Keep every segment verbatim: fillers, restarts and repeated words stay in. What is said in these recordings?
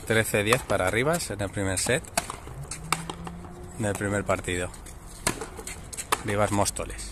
trece diez para Rivas en el primer set del primer partido. Rivas Móstoles.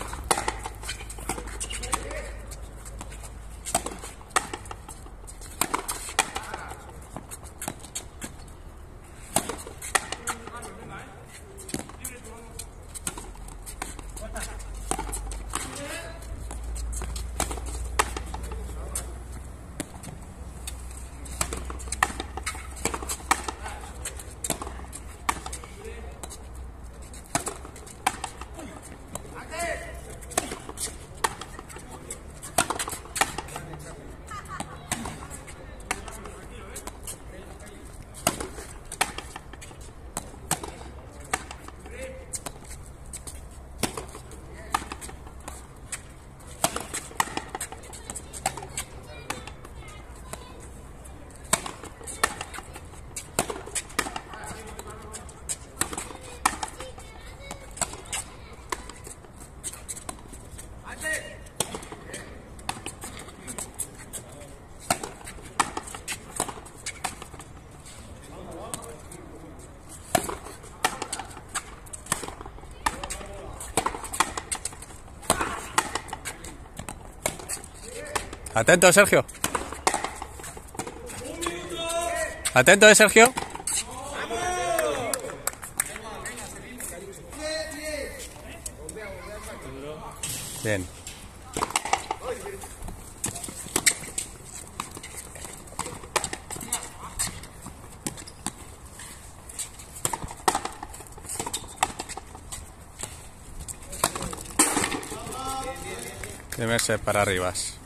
Atento, Sergio. Atento, ¿eh, Sergio? Bien. Primer set para Rivas.